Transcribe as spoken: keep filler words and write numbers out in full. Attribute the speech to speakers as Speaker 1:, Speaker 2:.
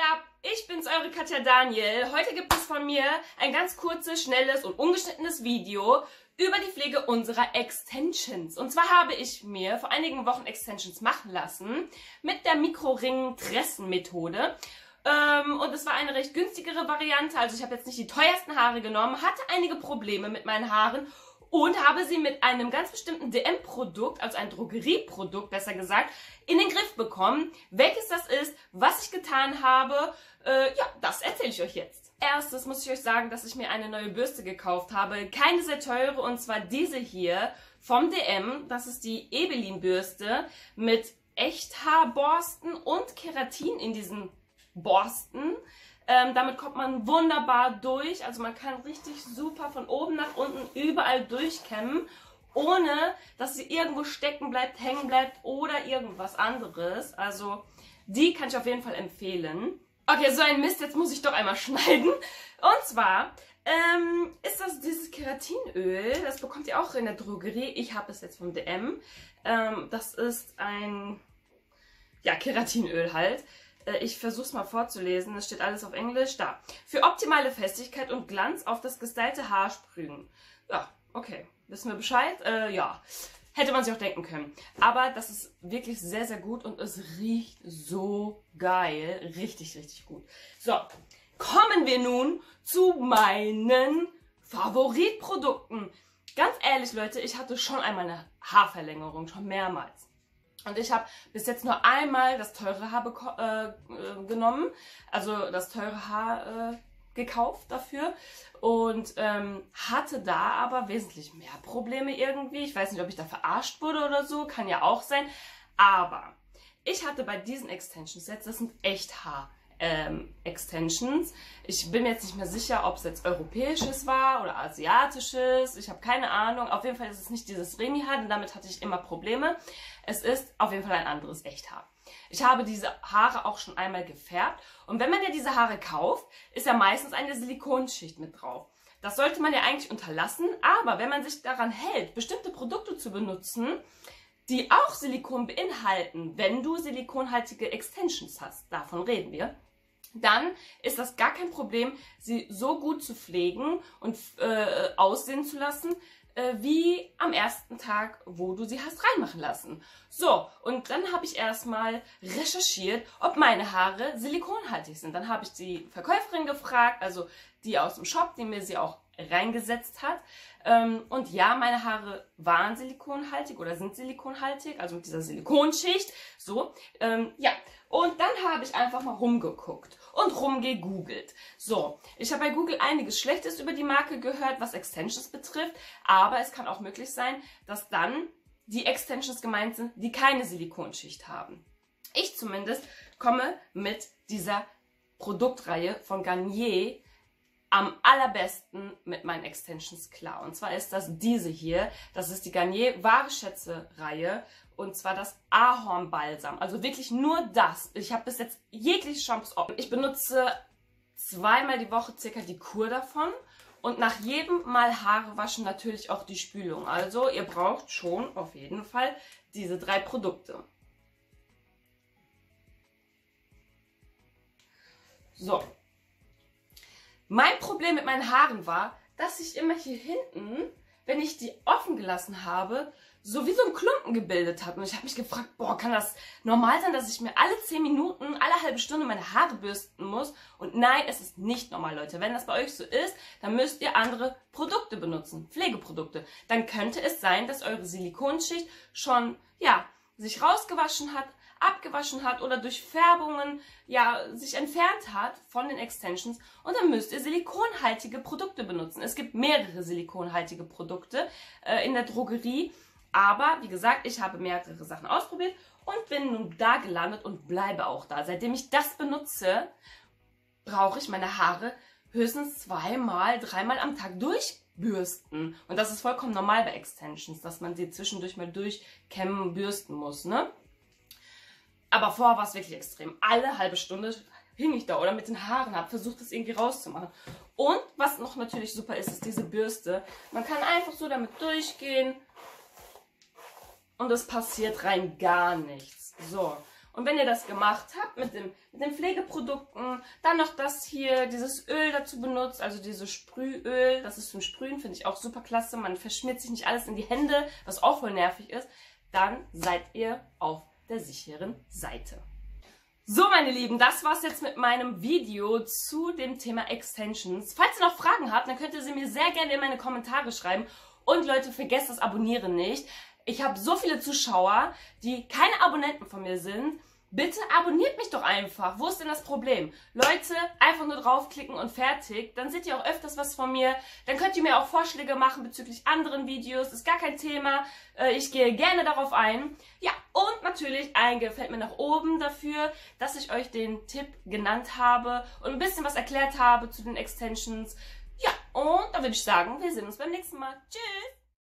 Speaker 1: ab? Ich bin's, eure Katja Daniel. Heute gibt es von mir ein ganz kurzes, schnelles und ungeschnittenes Video über die Pflege unserer Extensions. Und zwar habe ich mir vor einigen Wochen Extensions machen lassen mit der Mikroring-Tressen-Methode. Ähm, und es war eine recht günstigere Variante. Also ich habe jetzt nicht die teuersten Haare genommen, hatte einige Probleme mit meinen Haaren und habe sie mit einem ganz bestimmten D M-Produkt, also ein Drogerieprodukt besser gesagt, in den Griff bekommen. Welches das ist, was ich getan habe, äh, ja, das erzähle ich euch jetzt. Erstes muss ich euch sagen, dass ich mir eine neue Bürste gekauft habe. Keine sehr teure, und zwar diese hier vom D M. Das ist die Ebelin-Bürste mit Echthaarborsten und Keratin in diesen Borsten. Ähm, damit kommt man wunderbar durch. Also man kann richtig super von oben nach unten überall durchkämmen, ohne dass sie irgendwo stecken bleibt, hängen bleibt oder irgendwas anderes. Also die kann ich auf jeden Fall empfehlen. Okay, so ein Mist, jetzt muss ich doch einmal schneiden. Und zwar ähm, ist das dieses Keratinöl. Das bekommt ihr auch in der Drogerie. Ich habe es jetzt vom D M. Ähm, das ist ein, ja, Keratinöl halt. Ich versuche es mal vorzulesen, es steht alles auf Englisch. Da. Für optimale Festigkeit und Glanz auf das gestylte Haar sprühen. Ja, okay. Wissen wir Bescheid? Äh, ja. Hätte man sich auch denken können. Aber das ist wirklich sehr, sehr gut und es riecht so geil. Richtig, richtig gut. So, kommen wir nun zu meinen Favoritprodukten. Ganz ehrlich, Leute, ich hatte schon einmal eine Haarverlängerung, schon mehrmals. Und ich habe bis jetzt nur einmal das teure Haar äh, äh, genommen, also das teure Haar äh, gekauft dafür und ähm, hatte da aber wesentlich mehr Probleme irgendwie. Ich weiß nicht, ob ich da verarscht wurde oder so, kann ja auch sein. Aber ich hatte bei diesen Extensions jetzt, das sind Echthaar ähm, Extensions. Ich bin mir jetzt nicht mehr sicher, ob es jetzt europäisches war oder asiatisches. Ich habe keine Ahnung. Auf jeden Fall ist es nicht dieses Remi-Haar, denn damit hatte ich immer Probleme. Es ist auf jeden Fall ein anderes Echthaar. Ich habe diese Haare auch schon einmal gefärbt. Und wenn man ja diese Haare kauft, ist ja meistens eine Silikonschicht mit drauf. Das sollte man ja eigentlich unterlassen. Aber wenn man sich daran hält, bestimmte Produkte zu benutzen, die auch Silikon beinhalten, wenn du silikonhaltige Extensions hast, davon reden wir, dann ist das gar kein Problem, sie so gut zu pflegen und äh, aussehen zu lassen, äh, wie am ersten Tag, wo du sie hast reinmachen lassen. So, und dann habe ich erstmal recherchiert, ob meine Haare silikonhaltig sind. Dann habe ich die Verkäuferin gefragt, also die aus dem Shop, die mir sie auch reingesetzt hat. Ähm, und ja, meine Haare waren silikonhaltig oder sind silikonhaltig, also mit dieser Silikonschicht. So, ähm, ja. Und dann habe ich einfach mal rumgeguckt und rumgegoogelt. So, ich habe bei Google einiges Schlechtes über die Marke gehört, was Extensions betrifft. Aber es kann auch möglich sein, dass dann die Extensions gemeint sind, die keine Silikonschicht haben. Ich zumindest komme mit dieser Produktreihe von Garnier am allerbesten mit meinen Extensions klar. Und zwar ist das diese hier. Das ist die Garnier Wahre Schätze Reihe. Und zwar das Ahornbalsam. Also wirklich nur das. Ich habe bis jetzt jegliche Shampoos offen. Ich benutze zweimal die Woche circa die Kur davon. Und nach jedem Mal Haare waschen natürlich auch die Spülung. Also ihr braucht schon auf jeden Fall diese drei Produkte. So. Mein Problem mit meinen Haaren war, dass ich immer hier hinten, wenn ich die offen gelassen habe, so wie so ein Klumpen gebildet hat. Und ich habe mich gefragt, boah, kann das normal sein, dass ich mir alle zehn Minuten, alle halbe Stunde meine Haare bürsten muss? Und nein, es ist nicht normal, Leute. Wenn das bei euch so ist, dann müsst ihr andere Produkte benutzen, Pflegeprodukte. Dann könnte es sein, dass eure Silikonschicht schon, ja, sich rausgewaschen hat, abgewaschen hat oder durch Färbungen ja sich entfernt hat von den Extensions und dann müsst ihr silikonhaltige Produkte benutzen. Es gibt mehrere silikonhaltige Produkte äh, in der Drogerie, aber wie gesagt, ich habe mehrere Sachen ausprobiert und bin nun da gelandet und bleibe auch da. Seitdem ich das benutze, brauche ich meine Haare höchstens zweimal, dreimal am Tag durchbürsten. Und das ist vollkommen normal bei Extensions, dass man sie zwischendurch mal durchkämmen, bürsten muss, ne? Aber vorher war es wirklich extrem. Alle halbe Stunde hing ich da oder mit den Haaren, habe versucht, das irgendwie rauszumachen. Und was noch natürlich super ist, ist diese Bürste. Man kann einfach so damit durchgehen und es passiert rein gar nichts. So, und wenn ihr das gemacht habt mit dem, mit dem Pflegeprodukt, Ölprodukten. Dann noch das hier, dieses Öl dazu benutzt, also dieses Sprühöl. Das ist zum Sprühen, finde ich auch super klasse. Man verschmiert sich nicht alles in die Hände, was auch voll nervig ist. Dann seid ihr auf der sicheren Seite. So, meine Lieben, das war's jetzt mit meinem Video zu dem Thema Extensions. Falls ihr noch Fragen habt, dann könnt ihr sie mir sehr gerne in meine Kommentare schreiben. Und Leute, vergesst das Abonnieren nicht. Ich habe so viele Zuschauer, die keine Abonnenten von mir sind. Bitte abonniert mich doch einfach. Wo ist denn das Problem? Leute, einfach nur draufklicken und fertig. Dann seht ihr auch öfters was von mir. Dann könnt ihr mir auch Vorschläge machen bezüglich anderen Videos. Ist gar kein Thema. Ich gehe gerne darauf ein. Ja, und natürlich ein Gefällt mir nach oben dafür, dass ich euch den Tipp genannt habe und ein bisschen was erklärt habe zu den Extensions. Ja, und dann würde ich sagen, wir sehen uns beim nächsten Mal. Tschüss!